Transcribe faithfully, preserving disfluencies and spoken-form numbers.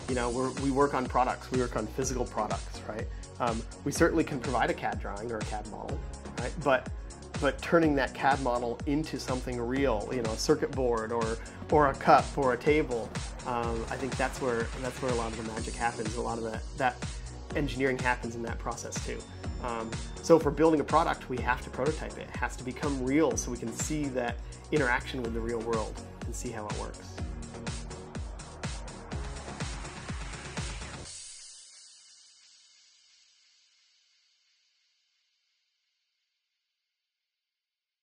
You know, we're, we work on products, we work on physical products, right? Um, we certainly can provide a C A D drawing or a C A D model, right? But, but turning that C A D model into something real, you know, a circuit board or, or a cup or a table, um, I think that's where, that's where a lot of the magic happens. A lot of the, that engineering happens in that process too. Um, so for building a product, we have to prototype it. It has to become real so we can see that interaction with the real world and see how it works.